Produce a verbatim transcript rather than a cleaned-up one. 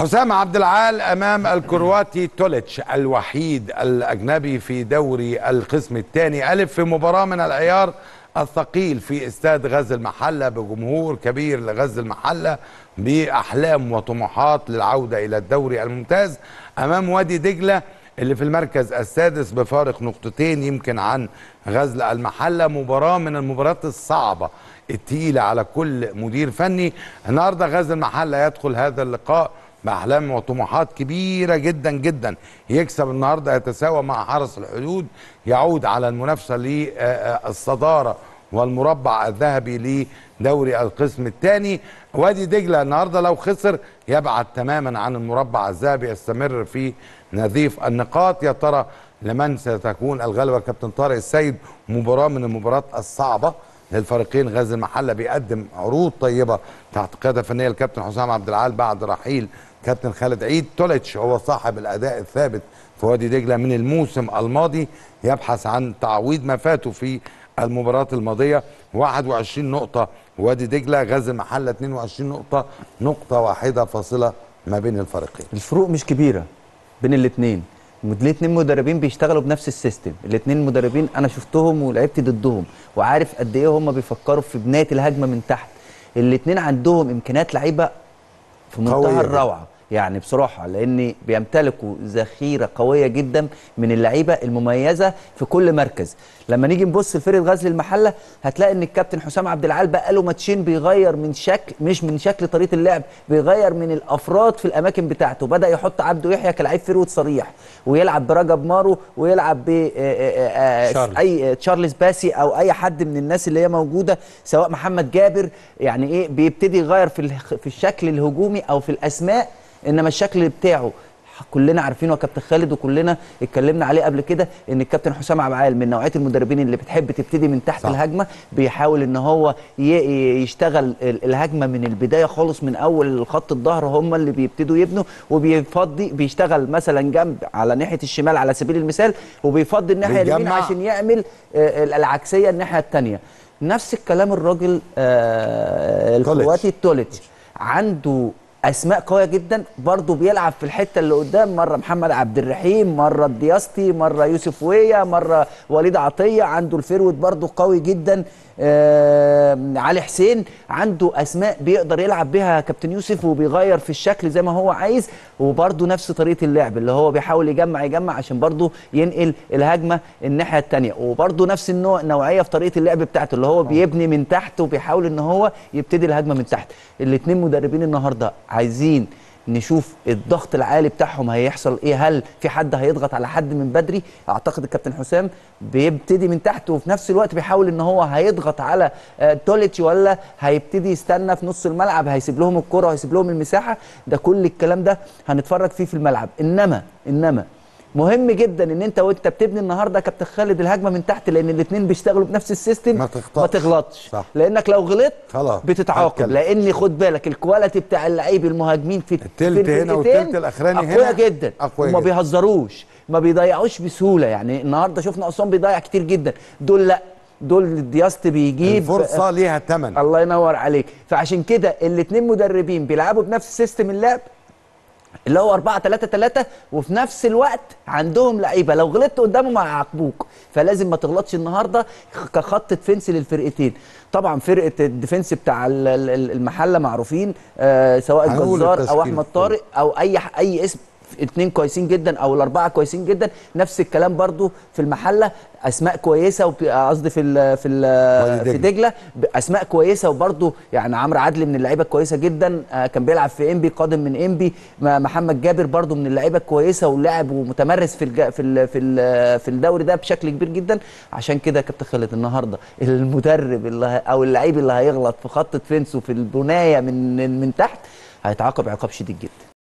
حسام عبد العال امام الكرواتي توليتش الوحيد الاجنبي في دوري القسم الثاني الف في مباراه من العيار الثقيل في استاد غزل المحله بجمهور كبير لغزل المحله باحلام وطموحات للعوده الى الدوري الممتاز امام وادي دجله اللي في المركز السادس بفارق نقطتين يمكن عن غزل المحله. مباراه من المباريات الصعبه التقيله على كل مدير فني. النهارده غزل المحله يدخل هذا اللقاء بأحلام وطموحات كبيرة جدا جدا، يكسب النهارده يتساوى مع حرس الحدود، يعود على المنافسة للصدارة والمربع الذهبي لدوري القسم الثاني. وادي دجلة النهارده لو خسر يبعد تماما عن المربع الذهبي، يستمر في نظيف النقاط. يا ترى لمن ستكون الغلبة؟ كابتن طارق السيد، مباراة من المباريات الصعبة للفريقين. غزل المحله بيقدم عروض طيبه تحت قياده فنيه الكابتن حسام عبد العال بعد رحيل كابتن خالد عيد. توليتش هو صاحب الاداء الثابت في وادي دجله من الموسم الماضي، يبحث عن تعويض ما فاته في المباراه الماضيه. واحد وعشرين نقطه وادي دجله، غزل المحله اثنين وعشرين نقطه، نقطه واحده فاصله ما بين الفريقين. الفروق مش كبيره بين الاثنين، الاثنين مدربين بيشتغلوا بنفس السيستم، الاثنين مدربين انا شفتهم ولعبت ضدهم وعارف قد ايه هم بيفكروا في بنايه الهجمه من تحت. الاثنين عندهم امكانيات لعيبه في منتهى الروعه يعني بصراحه، لان بيمتلكوا ذخيره قويه جدا من اللعيبه المميزه في كل مركز. لما نيجي نبص لفرقه غزل المحله هتلاقي ان الكابتن حسام عبد العال بقى له ماتشين بيغير من شكل، مش من شكل طريقه اللعب، بيغير من الافراد في الاماكن بتاعته. بدا يحط عبده يحيى كلاعب فيرود صريح، ويلعب برجب مارو، ويلعب ب اي تشارلز باسي او اي حد من الناس اللي هي موجوده، سواء محمد جابر. يعني ايه، بيبتدي يغير في في الشكل الهجومي او في الاسماء، انما الشكل بتاعه كلنا عارفينه يا كابتن خالد، وكلنا اتكلمنا عليه قبل كده ان الكابتن حسام عبد العال من نوعيه المدربين اللي بتحب تبتدي من تحت. صح. الهجمه بيحاول ان هو يشتغل الهجمه من البدايه خالص، من اول خط الظهر هم اللي بيبتدوا يبنوا، وبيفضي بيشتغل مثلا جنب على ناحيه الشمال على سبيل المثال، وبيفضي الناحيه اليمين عشان يعمل العكسيه الناحيه الثانيه. نفس الكلام الراجل الكرواتي توليتش عنده اسماء قويه جدا، برضه بيلعب في الحته اللي قدام، مره محمد عبد الرحيم، مره الدياستي، مره يوسف ويا، مره وليد عطيه. عنده الفيرود برضه قوي جدا، آه علي حسين. عنده اسماء بيقدر يلعب بيها كابتن يوسف، وبيغير في الشكل زي ما هو عايز، وبرضه نفس طريقه اللعب اللي هو بيحاول يجمع يجمع عشان برضه ينقل الهجمه الناحيه الثانيه، وبرضه نفس النوع نوعيه في طريقه اللعب بتاعته اللي هو بيبني من تحت وبيحاول ان هو يبتدي الهجمه من تحت. الاثنين مدربين النهارده عايزين نشوف الضغط العالي بتاعهم هيحصل ايه، هل في حد هيضغط على حد من بدري؟ اعتقد الكابتن حسام بيبتدي من تحت، وفي نفس الوقت بيحاول ان هو هيضغط على توليتش، ولا هيبتدي يستنى في نص الملعب، هيسيب لهم الكرة وهيسيب لهم المساحه. ده كل الكلام ده هنتفرج فيه في الملعب. انما انما مهم جدا ان انت وانت بتبني النهارده يا كابتن خالد الهجمه من تحت، لان الاثنين بيشتغلوا بنفس السيستم، ما, ما تغلطش. صح. لانك لو غلطت خلاص بتتعاقب، لان خد بالك الكواليتي بتاع اللعيب المهاجمين في التلت هنا والتلت الاخراني هنا اقوياء جدا، وما بيهزروش، ما بيضيعوش بسهوله. يعني النهارده شفنا عصام بيضيع كتير جدا، دول لا، دول الدياست بيجيب الفرصه ليها ثمن. الله ينور عليك. فعشان كده الاثنين مدربين بيلعبوا بنفس سيستم اللعب اللي هو أربعة ثلاثة ثلاثة، وفي نفس الوقت عندهم لعيبه لو غلطت قدامهم هيعاقبوك، فلازم ما تغلطش النهارده كخط ديفنس للفرقتين. طبعا فرقه الديفنس بتاع المحله معروفين، آه سواء الجزار او احمد طارق او اي اي اسم، اثنين كويسين جدا او الاربعه كويسين جدا. نفس الكلام برضو في المحله، اسماء كويسه، قصدي في ال في ال في دجله اسماء كويسه، وبرضو يعني عمرو عدلي من اللعيبه الكويسه جدا، كان بيلعب في انبي، قادم من انبي. محمد جابر برضو من اللعيبه الكويسه، ولاعب ومتمرس في الج... في ال في ال في الدوري ده بشكل كبير جدا. عشان كده يا كابتن خالد النهارده المدرب اللي او اللعيب اللي هيغلط في خط ديفنس وفي البنايه من من تحت هيتعاقب عقاب شديد جدا.